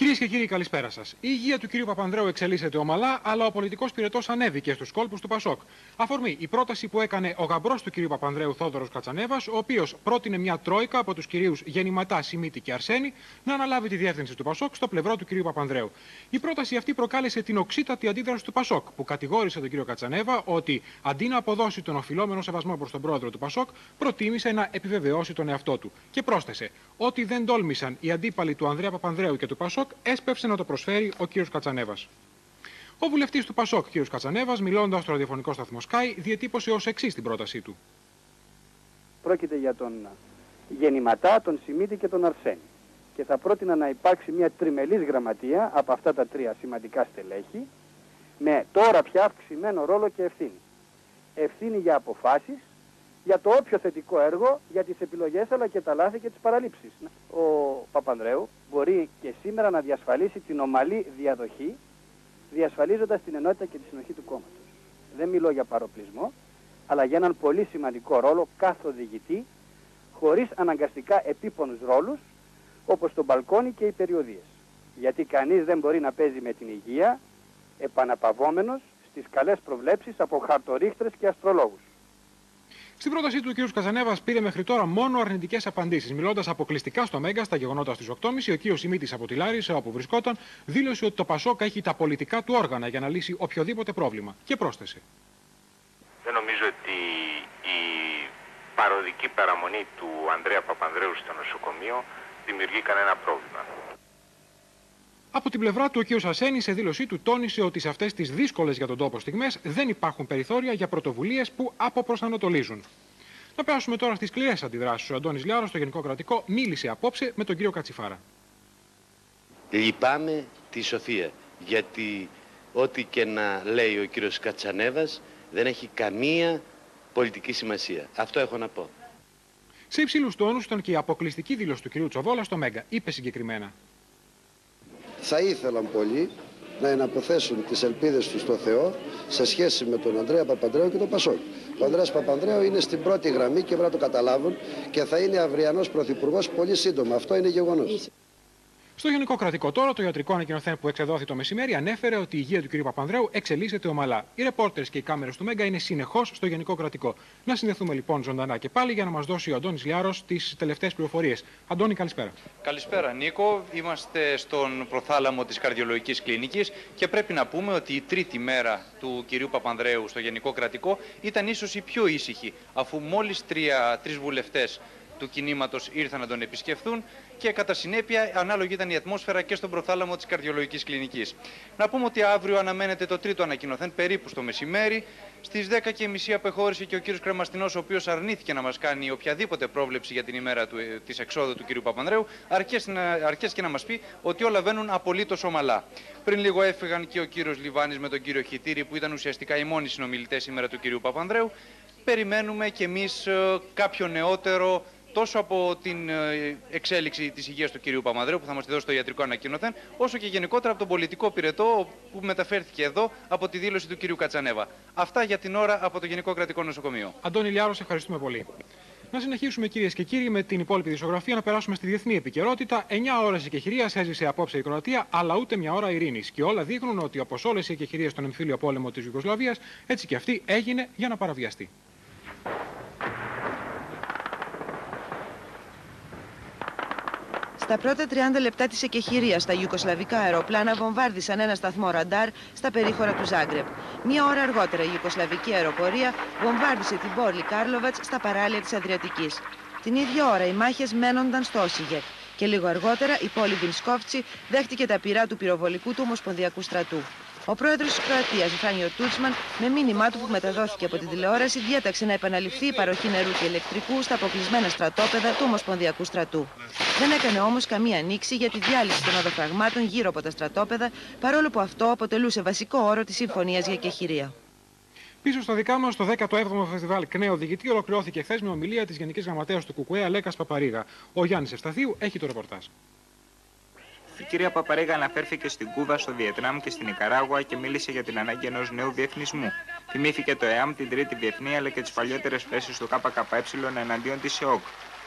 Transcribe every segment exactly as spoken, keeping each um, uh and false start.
Κυρίες και κύριοι, καλησπέρα σας. Η υγεία του κυρίου Παπανδρέου εξελίσσεται ομαλά, αλλά ο πολιτικός πυρετός ανέβηκε στους κόλπους του Πασόκ. Αφορμή η πρόταση που έκανε ο γαμπρός του κυρίου Παπανδρέου, Θόδωρος Κατσανέβας, ο οποίος πρότεινε μια τρόικα από τους κυρίους Γεννηματά, Σιμίτη και Αρσένη να αναλάβει τη διεύθυνση του Πασόκ στο πλευρό του κυρίου Παπανδρέου. Η πρόταση αυτή προκάλεσε την οξύτατη αντίδραση του Πασόκ, που κατηγόρησε τον κύριο Κατσανέβα ότι αντί να αποδώσει τον οφειλόμενο σεβασμό προς τον πρόεδρο του Πασόκ, προτίμησε να επιβεβαιώσει τον εαυτό του. Και πρόσθεσε ότι δεν τόλμησαν οι αντίπαλοι του Ανδρέα Παπανδρέου και του Πασόκ, έσπευσε να το προσφέρει ο κύριος Κατσανέβας. Ο βουλευτής του Πασόκ, κύριος Κατσανέβας, μιλώντας στο ραδιοφωνικό σταθμό Sky, διατύπωσε ως εξής την πρότασή του. Πρόκειται για τον Γεννηματά, τον Σιμίτη και τον Αρσένη. Και θα πρότεινα να υπάρξει μια τριμελής γραμματεία από αυτά τα τρία σημαντικά στελέχη, με τώρα πια αυξημένο ρόλο και ευθύνη. Ευθύνη για αποφάσεις, για το όποιο θετικό έργο, για τις επιλογές αλλά και τα λάθη και τις παραλήψεις. Ο Παπανδρέου μπορεί και σήμερα να διασφαλίσει την ομαλή διαδοχή, διασφαλίζοντας την ενότητα και τη συνοχή του κόμματος. Δεν μιλώ για παροπλισμό, αλλά για έναν πολύ σημαντικό ρόλο καθοδηγητή, χωρίς αναγκαστικά επίπονους ρόλους, όπως το μπαλκόνι και οι περιοδίες. Γιατί κανείς δεν μπορεί να παίζει με την υγεία, επαναπαυόμενος στις καλές προβλέψεις από χαρτορίχτρες και αστρολόγους. Στην πρότασή του, ο κ. Κατσανέβας πήρε μέχρι τώρα μόνο αρνητικές απαντήσεις. Μιλώντας αποκλειστικά στο Μέγκα στα γεγονότα στις οκτώ και μισή, ο κ. Σιμίτης από τη Λάρισα, όπου βρισκόταν, δήλωσε ότι το Πασόκ έχει τα πολιτικά του όργανα για να λύσει οποιοδήποτε πρόβλημα. Και πρόσθεσε. Δεν νομίζω ότι η παροδική παραμονή του Ανδρέα Παπανδρέου στο νοσοκομείο δημιουργεί κανένα πρόβλημα. Από την πλευρά του, ο κ. Αρσένη σε δήλωσή του τόνισε ότι σε αυτές τις δύσκολες για τον τόπο στιγμές δεν υπάρχουν περιθώρια για πρωτοβουλίες που αποπροσανατολίζουν. Να περάσουμε τώρα στις σκληρές αντιδράσεις. Ο Αντώνης Λιάρος, στο Γενικό Κρατικό, μίλησε απόψε με τον κύριο Κατσιφάρα. Λυπάμαι τη Σοφία, γιατί ό,τι και να λέει ο κύριος Κατσανέβας δεν έχει καμία πολιτική σημασία. Αυτό έχω να πω. Σε υψηλούς τόνους ήταν και η αποκλειστική δήλωση του κυρίου Τσοβόλα στο Μέγκα. Είπε συγκεκριμένα. Θα ήθελαν πολλοί να εναποθέσουν τις ελπίδες τους στο Θεό σε σχέση με τον Ανδρέα Παπανδρέου και τον Πασόκ. Ο Ανδρέας Παπανδρέου είναι στην πρώτη γραμμή και πρέπει να το καταλάβουν και θα είναι αυριανός πρωθυπουργός πολύ σύντομα. Αυτό είναι γεγονός. Στο Γενικό Κρατικό τώρα, το ιατρικό ανακοινωθέν που εξεδόθη το μεσημέρι ανέφερε ότι η υγεία του κ. Παπανδρέου εξελίσσεται ομαλά. Οι ρεπόρτερες και οι κάμερες του Μέγκα είναι συνεχώς στο Γενικό Κρατικό. Να συνδεθούμε λοιπόν ζωντανά και πάλι για να μας δώσει ο Αντώνης Λιάρος τις τελευταίες πληροφορίες. Αντώνη, καλησπέρα. Καλησπέρα, Νίκο. Είμαστε στον προθάλαμο της Καρδιολογικής Κλινικής και πρέπει να πούμε ότι η τρίτη μέρα του κ. Παπανδρέου στο Γενικό Κρατικό ήταν ίσως η πιο ήσυχη, αφού μόλις τρεις βουλευτές του κινήματος ήρθαν να τον επισκεφθούν και κατά συνέπεια ανάλογη ήταν η ατμόσφαιρα και στον προθάλαμο της Καρδιολογικής Κλινικής. Να πούμε ότι αύριο αναμένεται το τρίτο ανακοινωθέν περίπου στο μεσημέρι. Στις δέκα και μισή απεχώρησε και ο κύριος Κρεμαστινός, ο οποίος αρνήθηκε να μας κάνει οποιαδήποτε πρόβλεψη για την ημέρα του, της εξόδου του κύριου Παπανδρέου, αρκέσει, να, αρκέσει και να μας πει ότι όλα βαίνουν απολύτως ομαλά. Πριν λίγο έφυγαν και ο κύριος Λιβάνης με τον κύριο Χιτήρη, που ήταν ουσιαστικά οι μόνοι συνομιλητές σήμερα του κύριου Παπανδρέου. Περιμένουμε κι εμείς κάποιο νεότερο, τόσο από την εξέλιξη της υγείας του κυρίου Παπανδρέου που θα μας τη δώσει το ιατρικό ανακοινωθέν, όσο και γενικότερα από τον πολιτικό πυρετό που μεταφέρθηκε εδώ από τη δήλωση του κυρίου Κατσανέβα. Αυτά για την ώρα από το Γενικό Κρατικό Νοσοκομείο. Αντώνη Λιάρο, σε ευχαριστούμε πολύ. Να συνεχίσουμε, κυρίες και κύριοι, με την υπόλοιπη δισογραφία, να περάσουμε στη διεθνή επικαιρότητα. εννιά ώρες εκεχηρίας έζησε απόψε η Κροατία, αλλά ούτε μια ώρα ειρήνης. Και όλα δείχνουν ότι, όπως όλες οι εκεχηρίες στον εμφύλιο πόλεμο της Ιουγκοσλαβίας, έτσι και αυτή έγινε για να παραβιαστεί. Στα πρώτα τριάντα λεπτά της εκεχηρίας, τα ιουγκοσλαβικά αεροπλάνα βομβάρδισαν ένα σταθμό ραντάρ στα περίχωρα του Ζάγκρεπ. Μία ώρα αργότερα, η ιουγκοσλαβική αεροπορία βομβάρδισε την πόλη Κάρλοβατς στα παράλια της Αδριατικής. Την ίδια ώρα, οι μάχες μένονταν στο Όσιγεκ. Και λίγο αργότερα, η πόλη Βινσκόφτσι δέχτηκε τα πυρά του πυροβολικού του Ομοσπονδιακού στρατού. Ο πρόεδρος της Κροατίας, Φράνιο Τούτσμαν, με μήνυμά του που μεταδόθηκε από τη τηλεόραση, διέταξε να επαναληφθεί η παροχή νερού και ηλεκτρικού στα αποκλεισμένα στρατόπεδα του Ομοσπονδιακού στρατού. Δεν έκανε όμως καμία ανοίξη για τη διάλυση των οδοφραγμάτων γύρω από τα στρατόπεδα, παρόλο που αυτό αποτελούσε βασικό όρο της συμφωνίας για εκεχηρία. Πίσω στα δικά μας, το δέκατο έβδομο Φεστιβάλ ΚΝΕ Οδηγητή ολοκληρώθηκε χθες με ομιλία της Γενικής Γραμματέας του ΚΚΕ Αλέκας Παπαρίγα. Ο Γιάννης Ευσταθίου έχει το ρεπορτάζ. Η κυρία Παπαρίγα αναφέρθηκε στην Κούβα, στο Βιετνάμ και στην Νικαράγουα και μίλησε για την ανάγκη ενός νέου διεθνισμού. Θυμήθηκε το ΕΑΜ, την τρίτη διεθνή αλλά και τις παλιότερες θέσεις του ΚΚΕ εναντίον της ΕΟΚ.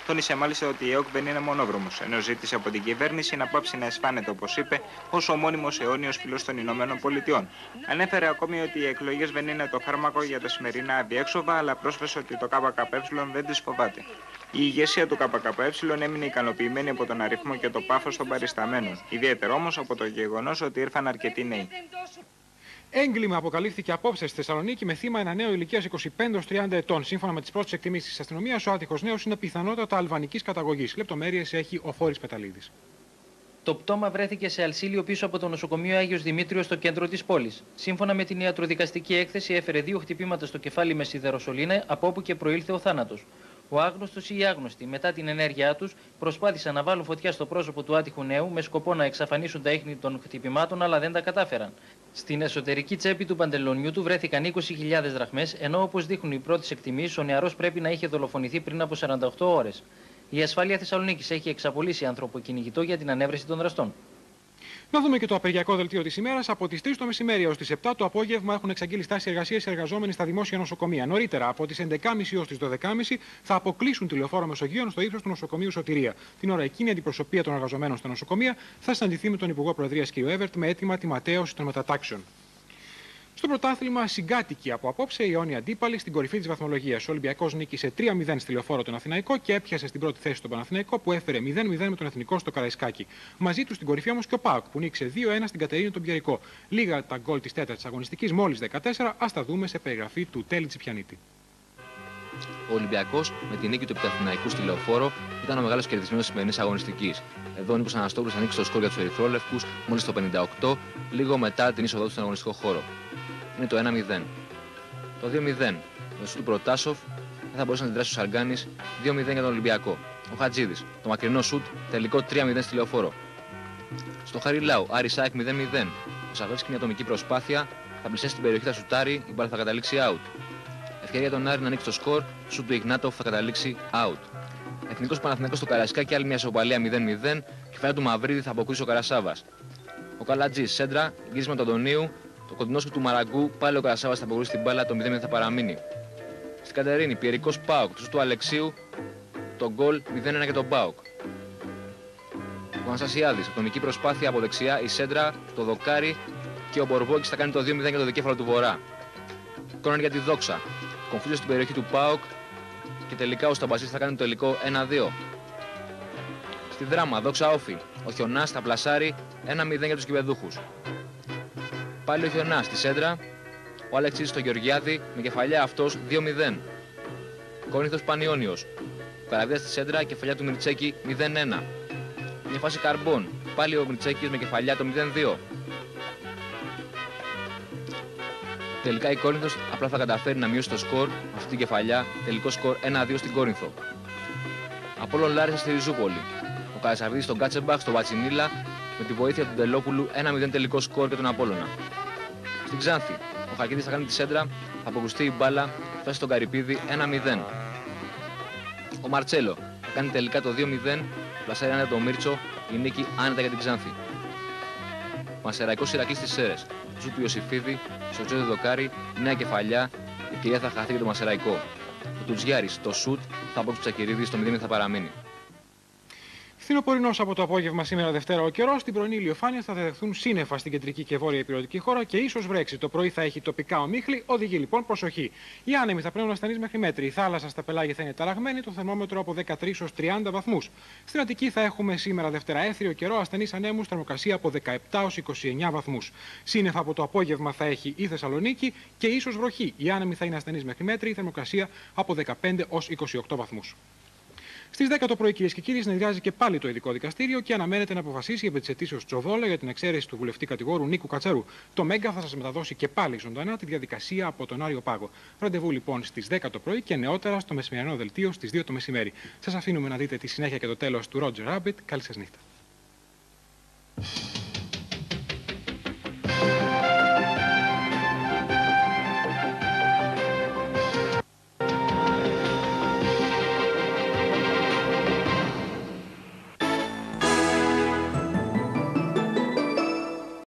Τόνισε μάλιστα ότι η ΕΟΚ δεν είναι μονόδρομος, ενώ ζήτησε από την κυβέρνηση να πάψει να αισθάνεται, όπως είπε, ως ο μόνιμος αιώνιος φίλος των Ηνωμένων Πολιτειών. Ανέφερε ακόμη ότι οι εκλογές δεν είναι το φάρμακο για τα σημερινά αδιέξοδα, αλλά πρόσθεσε ότι το ΚΚΕ δεν τις φοβάται. Η ηγεσία του ΚΚΕ έμεινε ικανοποιημένη από τον αριθμό και το πάθος των παρισταμένων, ιδιαίτερα όμως από το γεγονός ότι ήρθαν αρκετοί νέοι. Έγκλημα αποκαλύφθηκε απόψε στη Θεσσαλονίκη με θύμα ένα νέο ηλικίας είκοσι πέντε έως τριάντα ετών. Σύμφωνα με τις πρώτες εκτιμήσεις της αστυνομίας, ο άτυχος νέος είναι πιθανότατα αλβανικής καταγωγής. Λεπτομέρειες έχει ο Φόρης Πεταλίδης. Το πτώμα βρέθηκε σε αλσίλιο πίσω από το νοσοκομείο Άγιος Δημήτριος στο κέντρο της πόλης. Σύμφωνα με την ιατροδικαστική έκθεση, έφερε δύο χτυπήματα στο κεφάλι με σιδεροσωλήνα, από όπου και προήλθε ο θάνατος. Ο άγνωστος ή οι άγνωστοι, μετά την ενέργειά τους, προσπάθησαν να βάλουν φωτιά στο πρόσωπο του άτυχου νέου με σκοπό να εξαφανίσουν τα ίχνη των χτυπημάτων, αλλά δεν τα κατάφεραν. Στην εσωτερική τσέπη του παντελονιού του βρέθηκαν είκοσι χιλιάδες δραχμές, ενώ όπως δείχνουν οι πρώτες εκτιμήσεις, ο νεαρός πρέπει να είχε δολοφονηθεί πριν από σαράντα οκτώ ώρες. Η ασφάλεια Θεσσαλονίκης έχει εξαπολύσει ανθρωποκυνηγητό για την ανέβρεση των δραστών. Να δούμε και το απεργιακό δελτίο της ημέρας. Από τις τρεις το μεσημέρι έως τις επτά το απόγευμα έχουν εξαγγείλει στάση εργασίας οι εργαζόμενοι στα δημόσια νοσοκομεία. Νωρίτερα, από τις έντεκα και μισή έως τις δώδεκα και μισή θα αποκλείσουν τη λεωφόρο Μεσογείων στο ύψος του νοσοκομείου Σωτηρία. Την ώρα εκείνη, η αντιπροσωπεία των εργαζομένων στα νοσοκομεία θα συναντηθεί με τον Υπουργό Προεδρίας κ. Εύερτ με αίτημα τη ματαίωση των μετατάξεων. Στο πρωτάθλημα, συγκάτοικοι από απόψε, οι αιώνιοι αντίπαλοι στην κορυφή της βαθμολογίας. Ο Ολυμπιακός νίκησε τρία μηδέν στη λεωφόρο τον Αθηναϊκό και έπιασε στην πρώτη θέση τον Παναθηναϊκό που έφερε μηδέν μηδέν με τον Εθνικό στο Καραϊσκάκι. Μαζί του στην κορυφή όμως και ο ΠΑΟΚ που νίκησε δύο ένα στην Κατερίνη τον Πιερικό. Λίγα τα γκολ της τέταρτης αγωνιστικής, μόλις δεκατέσσερα. Ας τα δούμε σε περιγραφή του Τέλη Τσιπιανίτη. Ο Ολυμπιακός με την νίκη του Επιθαθηναϊκού στη λεωφόρο ήταν ο μεγάλος κερδισμένος της σημερινής αγωνιστικής. Εδώ ο Νίκος Αναστόπουλος ανοίξει το σκορ για τους Ερυθρόλευκους μόλις το πενήντα οκτώ, λίγο μετά την είσοδό του στον αγωνιστικό χώρο. Είναι το ένα μηδέν. Το δύο μηδέν. Το σουτ του Προτάσοφ δεν θα μπορούσε να αντιδράσει ο Σαργκάνης. δύο μηδέν για τον Ολυμπιακό. Ο Χατζίδης. Το μακρινό σουτ τελικό τρία μηδέν στη λεωφόρο. Στο Χαριλάου, Άρη Σάικ μηδέν μηδέν. Ο Σαββέσκι μια ατομική προσπάθεια θα πλησιάσει την περιοχή, θα σουτάρει, η μπάλα θα καταλήξει out. Ευκαιρία τον Άρη να ανοίξει το σκορ, σουτ του Ιγνάτοφ θα καταλήξει out. Εθνικός Παναθηναϊκός στο Καραϊσκάκι, άλλη μια ισοπαλία μηδέν μηδέν. Κεφαλιά του Μαυρίδη θα αποκρούσει ο Καρασάβας. Ο Καλατζής, σέντρα, γύρισμα του Αντωνίου. Το κοντινό του Μαραγκού, πάλι ο Καρασάβας θα αποκρούσει την μπάλα, το μηδέν μηδέν θα παραμείνει. Στην Κατερίνη, Πιερικός ΠΑΟΚ, του του Αλεξίου, το γκολ μηδέν ένα για τον ΠΑΟΚ. Ο Αναστασιάδης, ατομική προσπάθεια από δεξιά, η σέντρα, το δοκάρι και ο Μπορβόκης θα κάνει το δύο μηδέν για το δικέφαλο του Βορρά. Κόρνερ για τη Δόξα. Κομφούζιο στην περιοχή του ΠΑΟΚ και τελικά ο Σταμπασής θα κάνει το τελικό ένα δύο. Στη Δράμα, Δόξα Όφη. Ο Χιονάς θα πλασάρει ένα μηδέν για τους κυπεδούχους. Πάλι ο Χιονάς στη σέντρα. Ο Αλεξής στο Γεωργιάδη με κεφαλιά αυτός δύο μηδέν. Κόρινθος Πανιόνιος. Ο Καραβίας στη σέντρα, κεφαλιά του Μιρτσέκη μηδέν ένα. Μια φάση Καρμπών. Πάλι ο Μιρτσέκης με κεφαλιά το μηδέν δύο. Τελικά η Κόρινθος απλά θα καταφέρει να μειώσει το σκορ με αυτή την κεφαλιά. Τελικό σκορ ένα δύο στην Κόρινθο. Απόλλων Λάρισα στη Ριζούπολη. Ο Καρασαβίδης στον Κάτσεμπαχ, στο Βατσινίλα με τη βοήθεια του Ντελόπουλου ένα μηδέν τελικό σκορ για τον Απόλλωνα. Στην Ξάνθη, ο Χακίδης θα κάνει τη σέντρα, θα αποκρουστεί η μπάλα, φτάσει στον Καρυπίδη ένα μηδέν. Ο Μαρτσέλο θα κάνει τελικά το δύο μηδέν, πλασάρει άνετα τον Μίρτσο, η νίκη άνετα για την Ξάνθη. Μασεραϊκός Ηρακλής στις Σέρρες. Ζου του Ιωσήφιδη, στο Τζόδι Δοκάρι, νέα κεφαλιά, η κυρία θα χαθεί για το Μασεραϊκό. Ο Τουτζιάρης, το σουτ, θα από του Τσακυρίδη, στο μηδέν θα παραμείνει. Φθινοπορεινός από το απόγευμα σήμερα Δευτέρα ο καιρός. Στην πρωινή ηλιοφάνεια θα δεχθούν σύννεφα στην κεντρική και βόρεια υπηρετική χώρα και ίσως βρέξει. Το πρωί θα έχει τοπικά ομίχλη, οδηγεί λοιπόν προσοχή. Οι άνεμοι θα πνέουν ασθενείς μέχρι μέτρη. Η θάλασσα στα πελάγια θα είναι ταραγμένη, το θερμόμετρο από δεκατρείς έως τριάντα βαθμούς. Στην Αττική θα έχουμε σήμερα Δευτέρα έθριο καιρό, ασθενείς ανέμους, θερμοκρασία από δεκαεπτά έως είκοσι εννέα βαθμούς. Σύννεφα από το απόγευμα θα έχει η Θεσσαλονίκη και ίσως βροχή. Οι άνεμοι θα είναι ασθενείς μέχρι μέτρη, η θερμοκρασία από δεκαπέντε έως είκοσι οκτώ βαθμούς. Στις δέκα το πρωί, κυρίες και κύριοι, συνεδριάζει και πάλι το ειδικό δικαστήριο και αναμένεται να αποφασίσει επί της αιτήσεως Τσοβόλα για την εξαίρεση του βουλευτή κατηγόρου Νίκου Κατσαρού. Το Μέγκα θα σας μεταδώσει και πάλι ζωντανά τη διαδικασία από τον Άριο Πάγο. Ραντεβού λοιπόν στις δέκα το πρωί και νεότερα στο μεσημεριανό δελτίο στις δύο το μεσημέρι. Σας αφήνουμε να δείτε τη συνέχεια και το τέλος του Roger Rabbit. Καλή σας νύχτα.